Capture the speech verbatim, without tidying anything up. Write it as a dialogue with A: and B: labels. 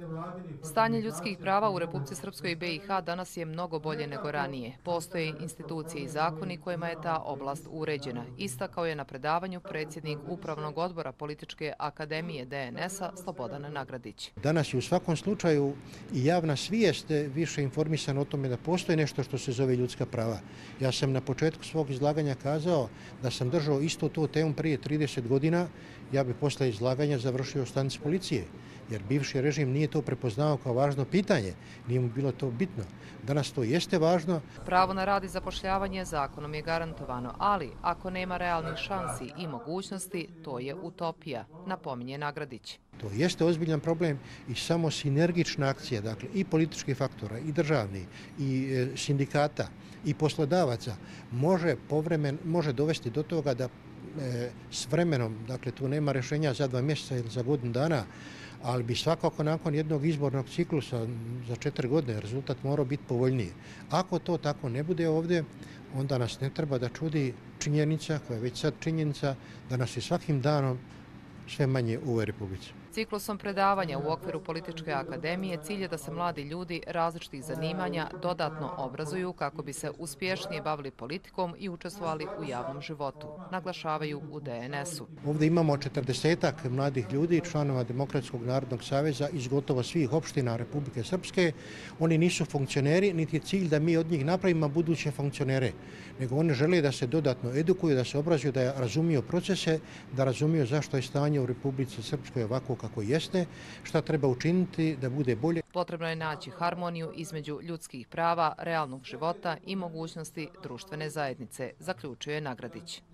A: Stanje ljudskih prava u Republici Srpskoj i be i ha danas je mnogo bolje nego ranije. Postoje institucije i zakoni kojima je ta oblast uređena. Istakao je na predavanju predsjednik Upravnog odbora Političke akademije de en es a Slobodan Nagradić.
B: Danas je u svakom slučaju i javna svijest više informisana o tome da postoji nešto što se zove ljudska prava. Ja sam na početku svog izlaganja kazao da sam držao isto tu temu prije trideset godina, ja bih posle izlaganja završio u stanici policije, jer bivši režim nije to prepoznao kao važno pitanje, nije mu bilo to bitno. Danas to jeste važno.
A: Pravo na rad i zapošljavanje zakonom je garantovano, ali ako nema realnih šansi i mogućnosti, to je utopija, napominje Nagradić.
B: To jeste ozbiljan problem i samo sinergična akcija, dakle i političkih faktora, i državni, i e, sindikata, i poslodavaca može povremen, može dovesti do toga da e, s vremenom, dakle tu nema rješenja za dva mjeseca ili za godinu dana, ali bi svakako nakon jednog izbornog ciklusa za četiri godine rezultat morao biti povoljniji. Ako to tako ne bude ovdje, onda nas ne treba da čudi činjenica, koja je već sad činjenica, da nas je svakim danom sve manje u ovoj Republici.
A: Ciklusom predavanja u okviru Političke akademije cilj je da se mladi ljudi različitih zanimanja dodatno obrazuju kako bi se uspješnije bavili politikom i učestvovali u javnom životu, naglašavaju u de en es u.
B: Ovdje imamo četrdesetak mladih ljudi, članova Demokratskog narodnog saveza iz gotovo svih opština Republike Srpske. Oni nisu funkcioneri, niti je cilj da mi od njih napravimo buduće funkcionere, nego oni žele da se dodatno edukuju, da se obrazuju, da razumiju procese, da razumiju zašto je stanje u Republici Srpskoj ovako kako jeste, šta treba učiniti da bude bolje.
A: Potrebno je naći harmoniju između ljudskih prava, realnog života i mogućnosti društvene zajednice, zaključuje Nagradić.